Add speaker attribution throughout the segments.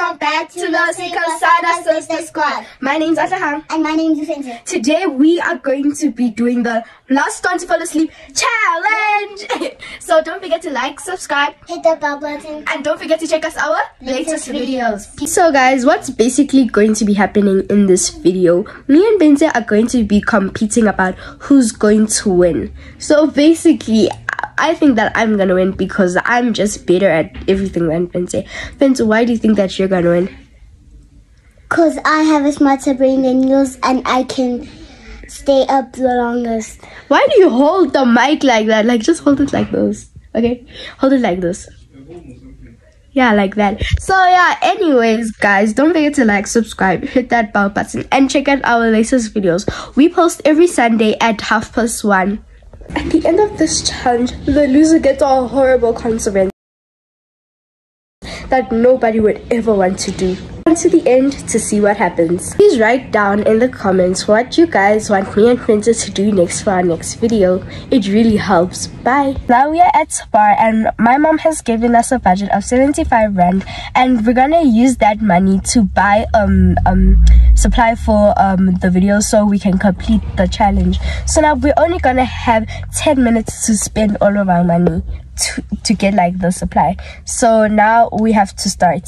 Speaker 1: welcome back to Los Ecosada Sister Squad. My name's Atlaham.
Speaker 2: And my name's Ufinja.
Speaker 1: Today we are going to be doing the last one to fall asleep challenge. So don't forget to like, subscribe,
Speaker 2: hit the bell button,
Speaker 1: and don't forget to check us our latest videos. So guys, what's basically going to be happening in this video, me and Benze are going to be competing about who's going to win. So basically, I think that I'm gonna win because I'm just better at everything than Benze. Benze, why do you think that you're gonna win?
Speaker 2: Because I have a smarter brain than yours and I can stay up the longest.
Speaker 1: Why do you hold the mic like that? Like, just hold it like this. Okay? Hold it like this. Yeah, like that. So yeah, anyways guys, don't forget to like, subscribe, hit that bell button, and check out our latest videos. We post every Sunday at 1:30. At the end of this challenge, the loser gets a horrible consequence that nobody would ever want to do. To the end to see what happens. Please write down in the comments what you guys want me and Princess to do next for our next video. It really helps. Bye. Now we are at Spar and my mom has given us a budget of 75 rand and we're gonna use that money to buy supply for the video so we can complete the challenge. So now we're only gonna have 10 minutes to spend all of our money to get like the supply. So now we have to start.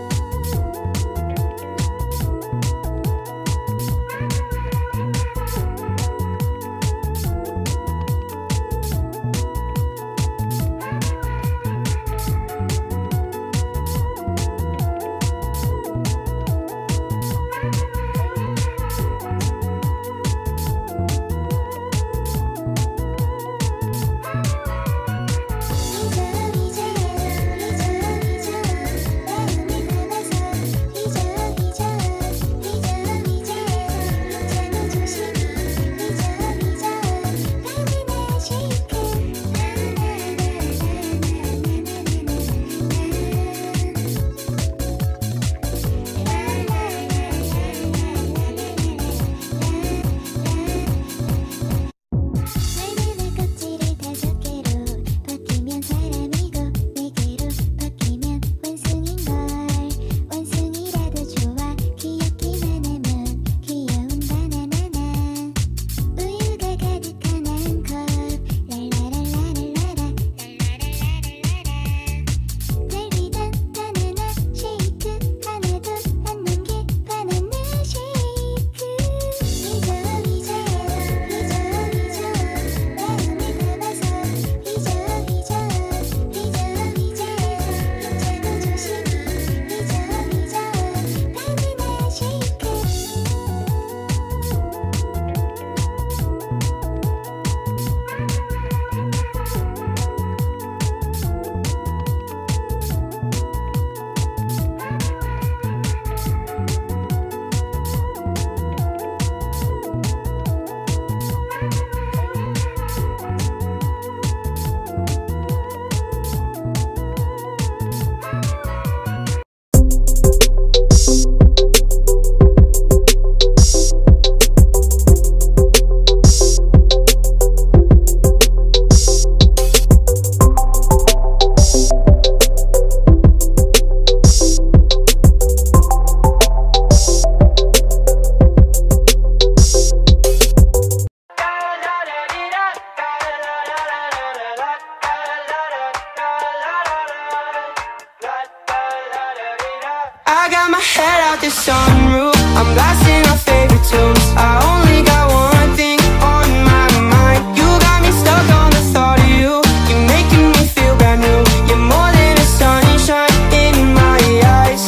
Speaker 3: I got my head out the sunroof, I'm blasting our favorite tunes. I only got one thing on my mind. You got me stuck on the thought of you. You're making me feel brand new. You're more than a sunshine in my eyes.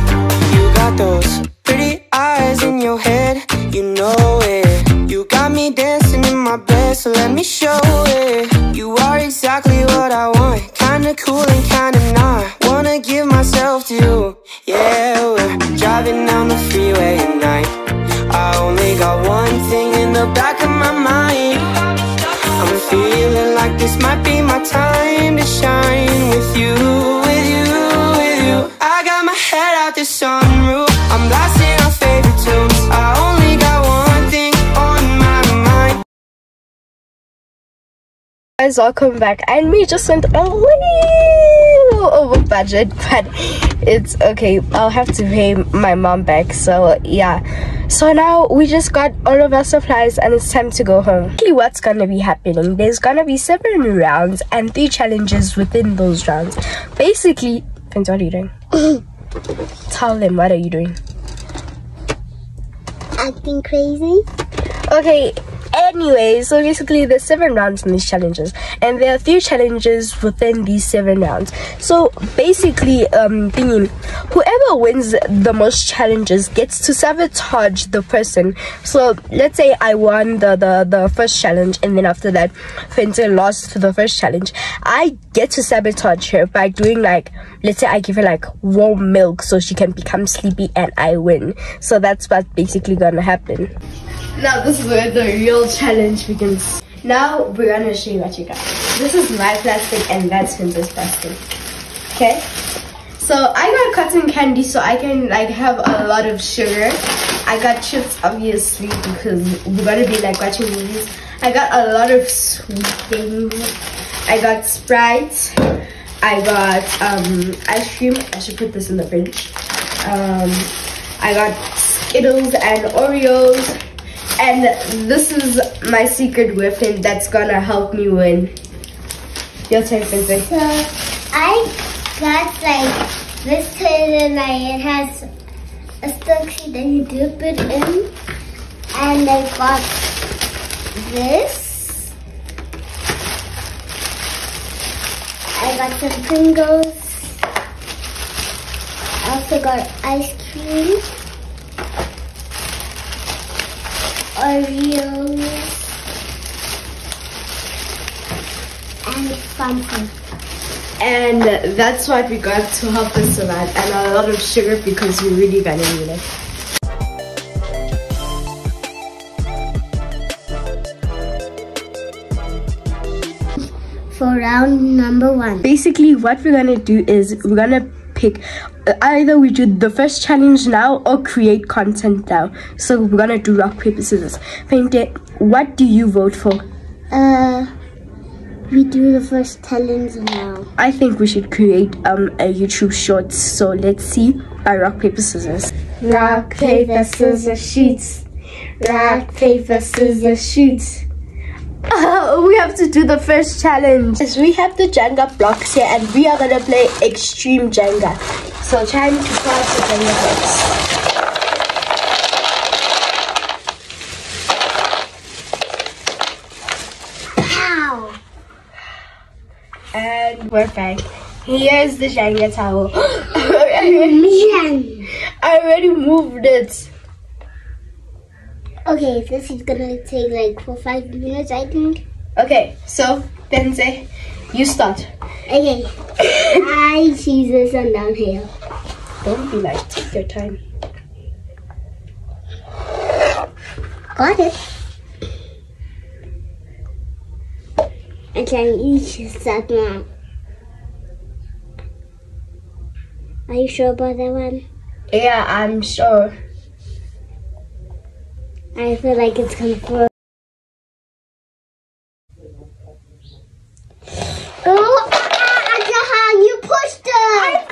Speaker 3: You got those pretty eyes in your head, you know it. You got me dancing in my bed, so let me show it. You are exactly what I want, kinda cool and kinda not. Wanna give myself to you. Yeah, we're driving down the freeway at night. I only got one thing in the back of my mind. I'm feeling like this might be my time to shine with you, with you, with you. I got my head out the sunroof, I'm blasting our favorite tunes. I only got one thing on my mind.
Speaker 1: Guys, welcome back. And we just went a little little over budget, but it's okay. I'll have to pay my mom back. So yeah, so now we just got all of our supplies and it's time to go home. What's gonna be happening, there's gonna be 7 rounds and 3 challenges within those rounds. Basically, Vince, what are you doing? Tell them, what are you doing?
Speaker 2: Acting crazy.
Speaker 1: Okay, anyway, so basically there's 7 rounds in these challenges and there are 3 challenges within these 7 rounds. So basically whoever wins the most challenges gets to sabotage the person. So let's say I won the first challenge and then after that Fenty lost the first challenge. I get to sabotage her by doing, like, let's say I give her like warm milk so she can become sleepy and I win. So that's what's basically gonna happen. Now this is where the real challenge begins. Now we're gonna show you what you got. This is my plastic and that's Fenty's plastic. Okay? So I got cotton candy so I can like have a lot of sugar. I got chips obviously because we're gonna be like watching movies. I got a lot of sweet things. I got Sprite. I got ice cream. I should put this in the fridge. I got Skittles and Oreos. And this is my secret weapon that's gonna help me win. Your turn, Fenty.
Speaker 2: So I got like this toy and it has a suction that you dip it in. And I got this. I got some Pringles. I also got ice cream. Oreos and something.
Speaker 1: And that's what we got to help us survive, and a lot of sugar because we're really gonna need it.
Speaker 2: For round number 1.
Speaker 1: Basically what we're gonna do is we're gonna pick either we do the first challenge now or create content now. So we're gonna do rock paper scissors. Fenty, what do you vote for?
Speaker 2: We do the first challenge now.
Speaker 1: I think we should create a YouTube shorts. So let's see by rock paper scissors. Rock paper scissors shoots. Rock paper scissors shoots. We have to do the first challenge. Yes, we have the Jenga blocks here and we are gonna play extreme Jenga. So time to pass the Jenga blocks.
Speaker 2: Ow!
Speaker 1: And we're back. Here's the Jenga tower. I already moved it.
Speaker 2: Okay, this is gonna take like 4 or 5 minutes, I think.
Speaker 1: Okay, so Fenty, you start.
Speaker 2: Okay, I choose this one down here.
Speaker 1: Don't be like, take your time.
Speaker 2: Got it. I can each start now. Are you sure about that one?
Speaker 1: Yeah, I'm sure.
Speaker 2: I feel like it's gonna grow. Oh, you pushed it!
Speaker 1: I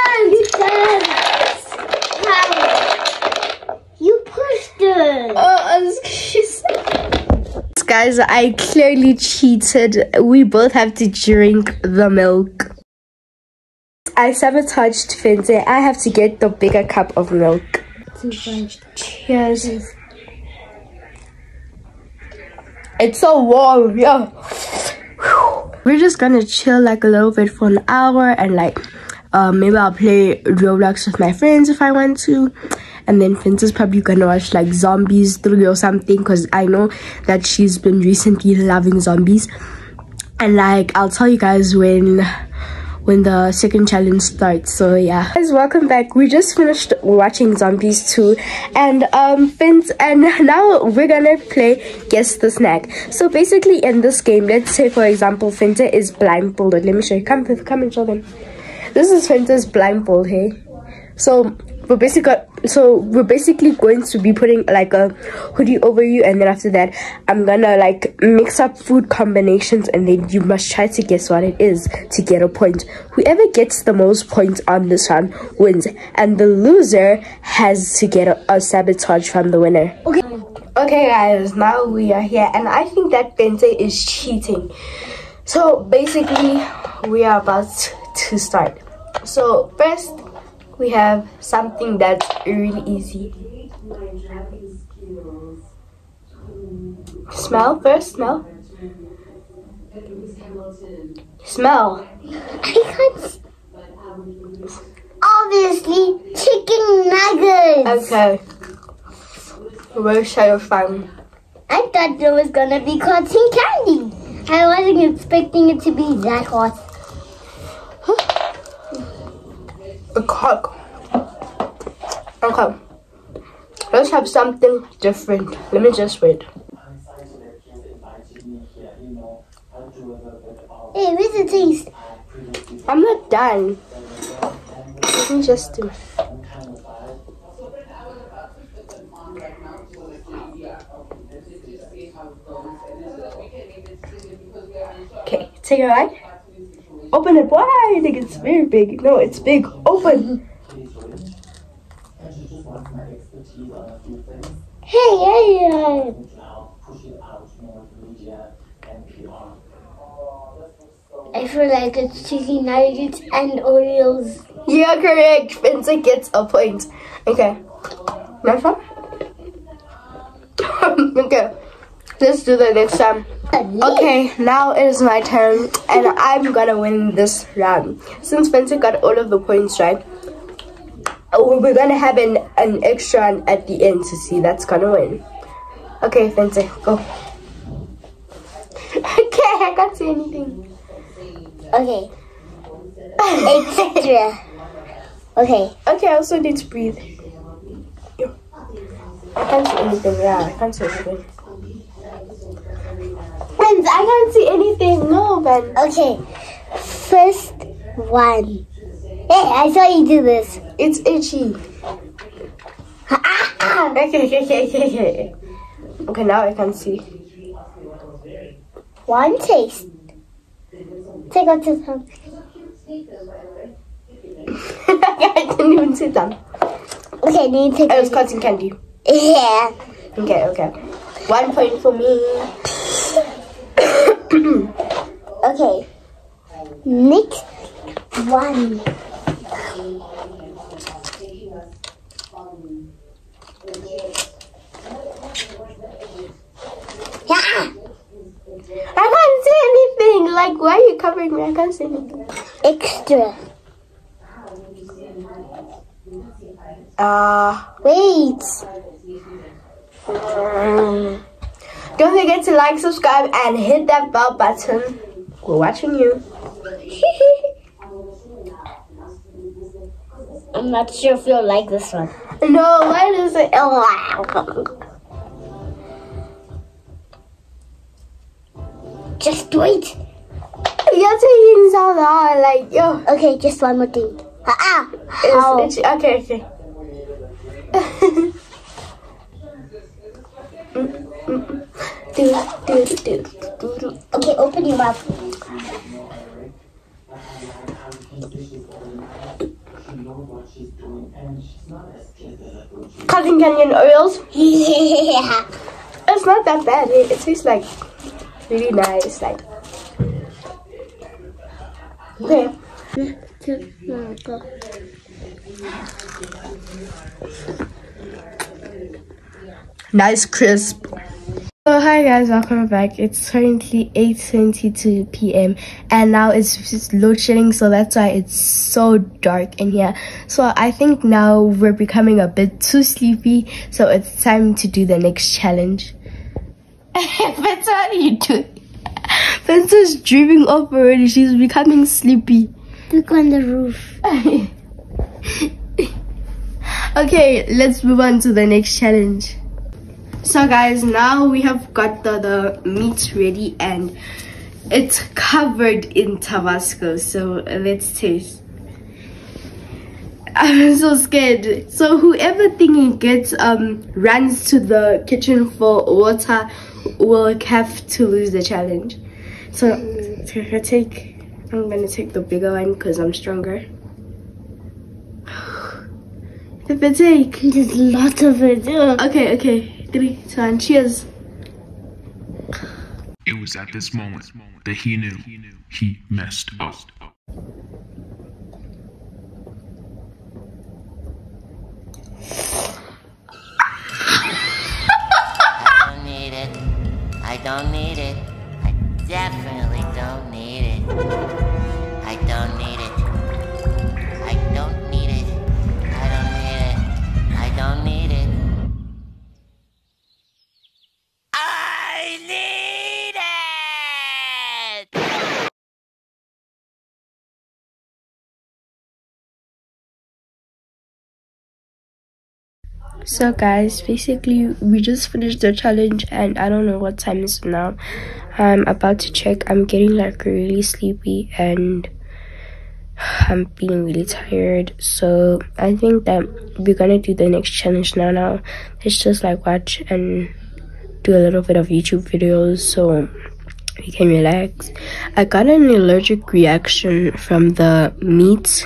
Speaker 2: didn't! You pushed it!
Speaker 1: Oh, excuse me. Guys, I clearly cheated. We both have to drink the milk. I sabotaged Fenty. I have to get the bigger cup of milk. Cheers. It's so warm, yeah. We're just gonna chill like a little bit for an hour and like maybe I'll play Roblox with my friends if I want to. And then Fenty's probably gonna watch like Zombies 3 or something because I know that she's been recently loving zombies. And like I'll tell you guys when the second challenge starts. So yeah, guys, welcome back. We just finished watching Zombies 2 and and now we're gonna play Guess the Snack. So basically in this game, let's say for example Fenty is blindfolded. Let me show you. Come and show them. This is Fenty's blindfold here. So we basically got so we're basically going to be putting like a hoodie over you, and then after that I'm gonna like mix up food combinations, and then you must try to guess what it is to get a point. Whoever gets the most points on this one wins, and the loser has to get a sabotage from the winner. Okay guys, now we are here, and I think that Bente is cheating. So basically we are about to start. So first we have something that's really easy. Smell first, smell. Smell.
Speaker 2: I can't. Obviously, chicken nuggets.
Speaker 1: Okay. Where shall you find?
Speaker 2: I thought there was gonna be cotton candy. I wasn't expecting it to be that hot.
Speaker 1: A cock. Okay. Let's have something different. Let me just wait.
Speaker 2: Hey, where's the taste?
Speaker 1: I'm not done. Let me just do. Okay, take a bite. Open it wide. I think it's very big. No, it's big. Open.
Speaker 2: Hey. I feel like it's chicken nuggets and Oreos.
Speaker 1: Yeah, correct. Spencer gets a point. Okay. Next one. Okay. Let's do the next one. Okay, now it is my turn, and I'm gonna win this round. Since Spencer got all of the points right, we're gonna have an extra one at the end to see that's gonna win. Okay, Spencer, go. Okay, I can't see anything.
Speaker 2: Okay. Extra. Okay.
Speaker 1: Okay, I also need to breathe. I can't see anything. Yeah, I can't see anything. Friends, I can't see anything. No, Ben.
Speaker 2: Okay. First one. Hey, I saw you do this.
Speaker 1: It's itchy. Okay. Okay, now I can see.
Speaker 2: One taste. Take out your tongue.
Speaker 1: I didn't even sit down.
Speaker 2: Okay, then you take
Speaker 1: It was cotton candy.
Speaker 2: Yeah.
Speaker 1: Okay. 1 point for me.
Speaker 2: Okay. Next one. Yeah.
Speaker 1: I can't see anything. Like, why are you covering me? I can't see anything.
Speaker 2: Extra. Wait.
Speaker 1: Don't forget to like, subscribe, and hit that bell button. We're watching you.
Speaker 2: I'm not sure if you'll like this one.
Speaker 1: No, why does it?
Speaker 2: Just wait.
Speaker 1: You're taking so long, like yo.
Speaker 2: Okay, just one more thing.
Speaker 1: It's itchy. Okay.
Speaker 2: Okay, open your mouth.
Speaker 1: Cotton candy and Oreos.
Speaker 2: Yeah.
Speaker 1: It's not that bad. It tastes like really nice. Like okay. Nice crisp. So hi guys, welcome back. It's currently 8:22 p.m. and now it's just load shedding, so that's why it's so dark in here. So I think now we're becoming a bit too sleepy, so it's time to do the next challenge. What are you doing? Fencer's dreaming off already. She's becoming sleepy.
Speaker 2: Look on the roof.
Speaker 1: Okay, let's move on to the next challenge. So guys, now we have got the meat ready and it's covered in Tabasco. So let's taste. I'm so scared. So whoever thinking gets runs to the kitchen for water will have to lose the challenge. So I'm gonna take the bigger one because I'm stronger. Take.
Speaker 2: There's a lot of it.
Speaker 1: Okay. 3, 2, 1, cheers.
Speaker 4: It was at this moment that he knew he messed up.
Speaker 5: I don't need it. I definitely don't need it. I don't need it. I don't need it. I don't need it. I don't need it. I need it!
Speaker 1: So guys, basically we just finished the challenge and I don't know what time is now. I'm about to check. I'm getting like really sleepy and I'm feeling really tired, so I think that we're gonna do the next challenge now. Let's just like watch and do a little bit of YouTube videos so we can relax. I got an allergic reaction from the meat.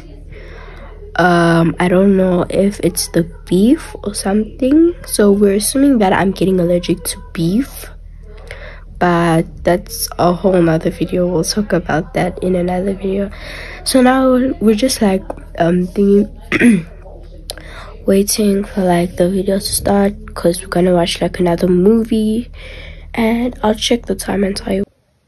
Speaker 1: I don't know if it's the beef or something, so we're assuming that I'm getting allergic to beef, but that's a whole nother video. We'll talk about that in another video. So now we're just like waiting for like the video to start because we're gonna watch like another movie, and I'll check the time and tell you.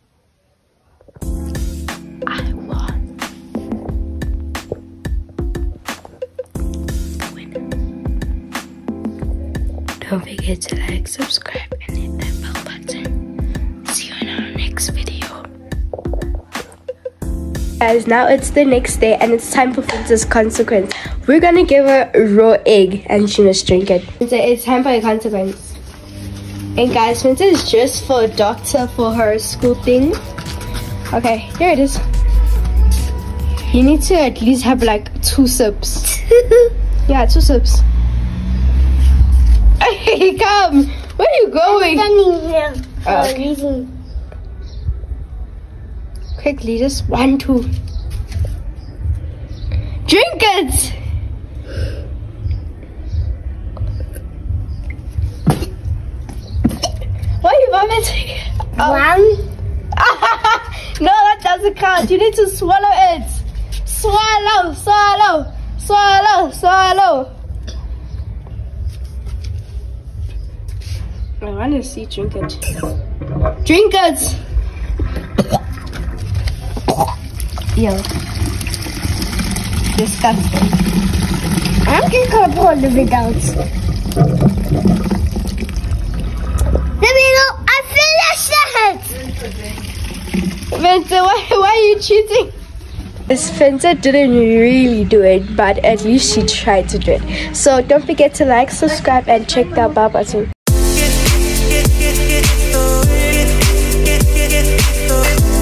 Speaker 1: Don't forget to like, subscribe, and hit that bell button. See you in our next video. Guys, now it's the next day and it's time for Princess Consequence. We're gonna give her a raw egg and she must drink it. It's time for a consequence. And guys, Princess is just for a doctor for her school thing. Okay, here it is. You need to at least have like 2 sips. Yeah, 2 sips. Hey, come! Where are you going? Okay. Quickly, just 1, 2. Drink it! Why are you vomiting? No, that doesn't count. You need to swallow it. Swallow, swallow, swallow, swallow. I want to see. Drink it. Drink it! Ew. Disgusting.
Speaker 2: I'm just gonna pour the bit out. I finished it!
Speaker 1: Fencer, why are you cheating? This Fencer didn't really do it, but at least she tried to do it. So don't forget to like, subscribe, and check the bell button.